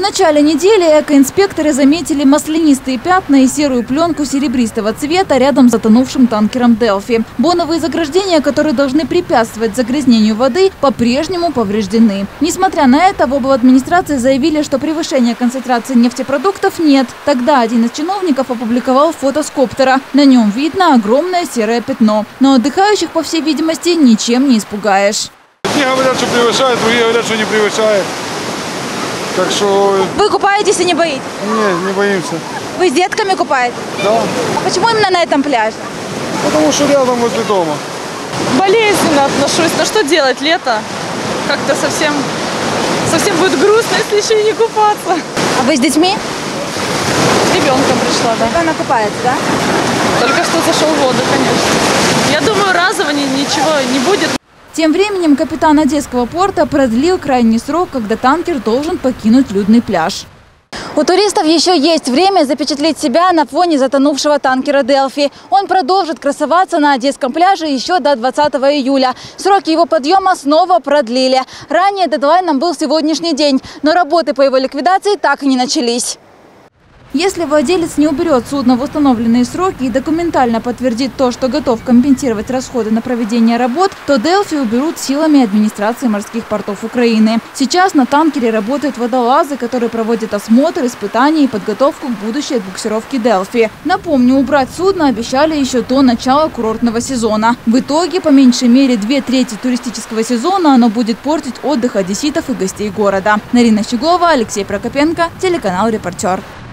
начале недели экоинспекторы заметили маслянистые пятна и серую пленку серебристого цвета рядом с затонувшим танкером «Делфи». Боновые заграждения, которые должны препятствовать загрязнению воды, по-прежнему повреждены. Несмотря на это, в обладминистрации заявили, что превышения концентрации нефтепродуктов нет. Тогда один из чиновников опубликовал фото с коптера. На нем видно огромное серое пятно. Но отдыхающих, по всей видимости, ничем не испугаешь. Одни говорят, что превышает, другие говорят, что не превышает. Так что... Вы купаетесь и не боитесь? Нет, не боимся. Вы с детками купаетесь? Да. А почему именно на этом пляже? Потому что рядом возле дома. Болезненно отношусь. Но что делать? Лето. Как-то совсем будет грустно, если еще и не купаться. А вы с детьми? С ребенком пришла, да. Она купается, да? Только что зашел в воду, конечно. Я думаю, разово ничего не будет. Тем временем капитан Одесского порта продлил крайний срок, когда танкер должен покинуть людный пляж. У туристов еще есть время запечатлеть себя на фоне затонувшего танкера «Делфи». Он продолжит красоваться на Одесском пляже еще до 20 июля. Сроки его подъема снова продлили. Ранее дедлайном был сегодняшний день, но работы по его ликвидации так и не начались. Если владелец не уберет судно в установленные сроки и документально подтвердит то, что готов компенсировать расходы на проведение работ, то «Делфи» уберут силами администрации морских портов Украины. Сейчас на танкере работают водолазы, которые проводят осмотр, испытания и подготовку к будущей отбуксировке «Делфи». Напомню, убрать судно обещали еще до начала курортного сезона. В итоге, по меньшей мере, 2/3 туристического сезона оно будет портить отдых одесситов и гостей города. Нарина Щеглова, Алексей Прокопенко, телеканал «Репортер».